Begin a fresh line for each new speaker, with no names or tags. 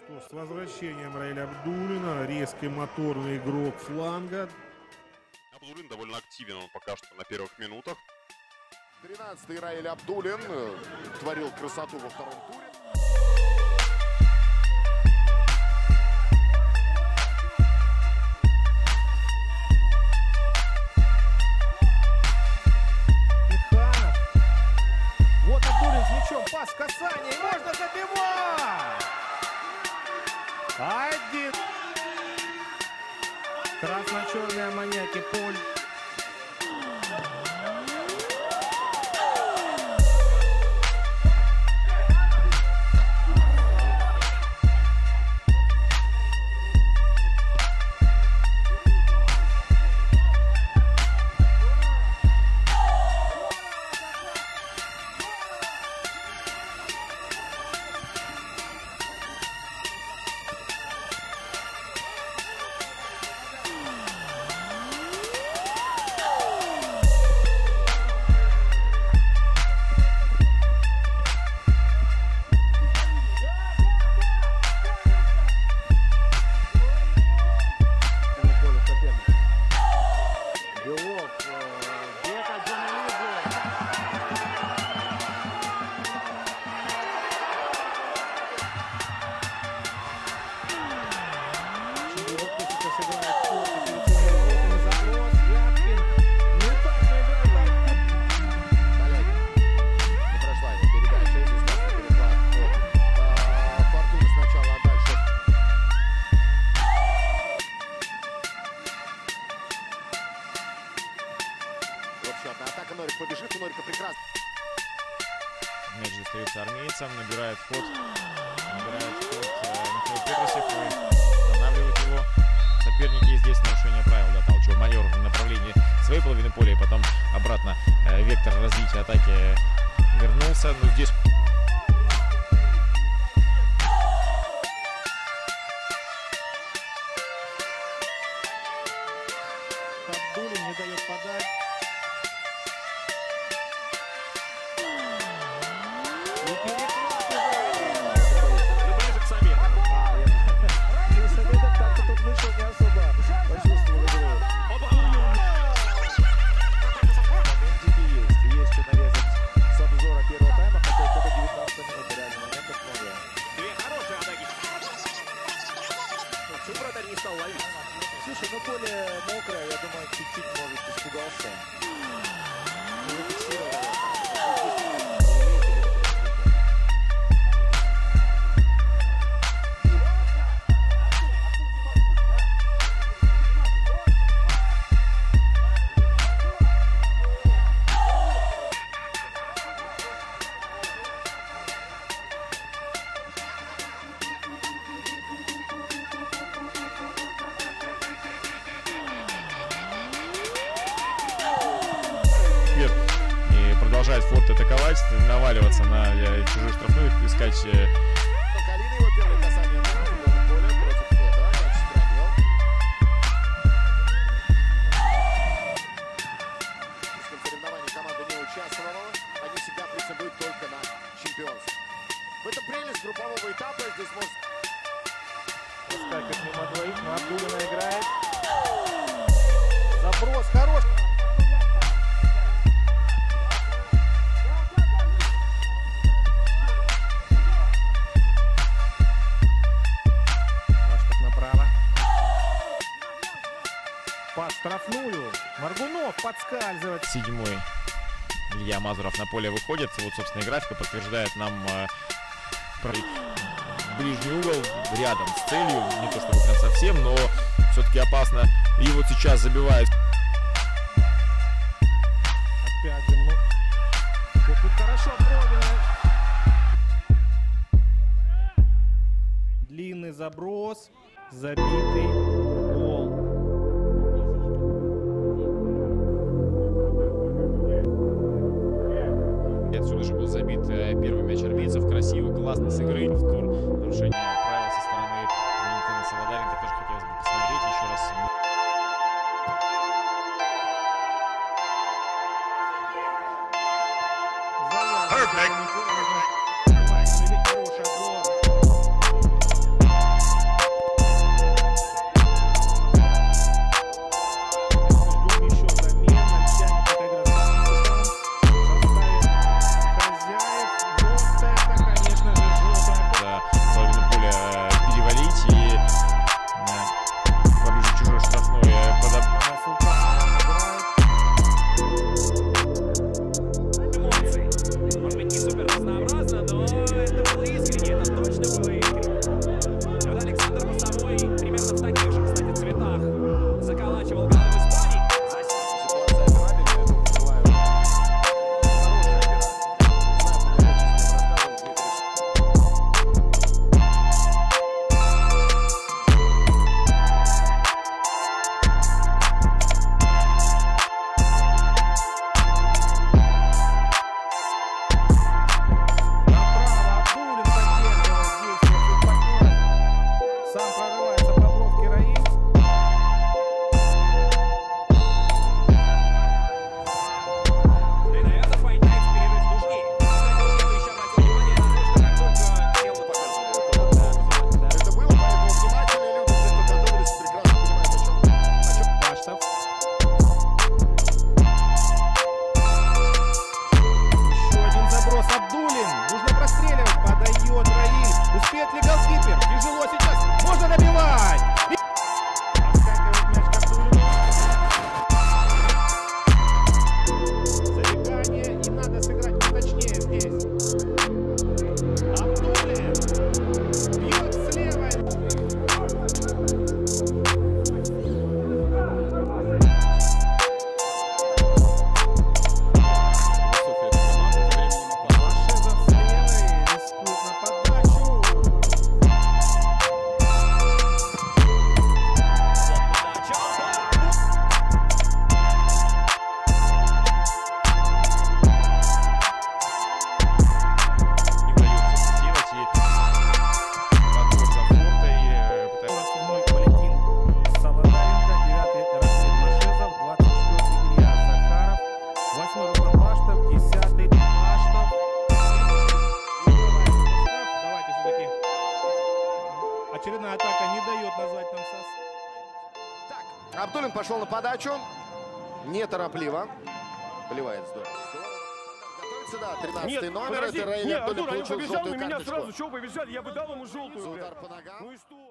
Что с возвращением Раиля Абдуллина, резкий моторный игрок фланга.
Абдуллин довольно активен, он пока что на первых минутах.
13-й Раиль Абдуллин творил красоту во втором туре.
Вот Абдуллин с мячом, пас, касание, можно забивать! Один. Красно-черные маньяки Поль.
Атака, Норик побежит, у Норика прекрасно.
Мяч достается армейцам, набирает ход Михаил Петросев и останавливает его. Соперники здесь нарушение правил, да, толчок, маневр в направлении своей половины поля, и потом обратно вектор развития атаки вернулся, но здесь...
Абдуллин не дает подать.
Слушай, ну поле мокрое, я думаю, чуть-чуть, может, испугался.
И продолжает Форт атаковать, наваливаться на чужую штрафную, искать...
Калина его первое касание на футбольном поле против Эда. Мяч сохранил. В этом соревновании команда не участвовала. Они всегда претендуют только на чемпионство. В этом прелесть группового этапа. Здесь может...
Скакивает мимо двоих, но Абдуллина играет. Заброс хорош. Пас штрафную. Маргунов подскальзывает.
Седьмой Илья Мазуров на поле выходит. Вот, собственно, и графика подтверждает нам ближний угол рядом с целью. Не то чтобы прям совсем, но все-таки опасно. И вот сейчас забивает.
Опять же, ну... Вот тут хорошо пробивает. Длинный заброс. Забитый гол.
Отсюда же был забит первый мяч армейцев. Красивый, классно с игры. Повтор нарушения правил со стороны Валентины Солодаренко. Тоже хотелось бы посмотреть еще раз.
Perfect.
Успеет ли голкипер? Тяжело сейчас. Можно добивать. Отскакивает мяч к Абдулину. Забегание. И надо сыграть поточнее здесь. Абдулин. Бьет слева. Очередная атака не дает назвать нам состав.
Так, Абдулин пошел на подачу. Неторопливо. Поливает здорово. Готовится, да, 13-й номер. Это Рэй Абдулин получил желтую карточку.
Чего побежали? Я бы дал ему желтую.
За удар по ногам.
Ну и что?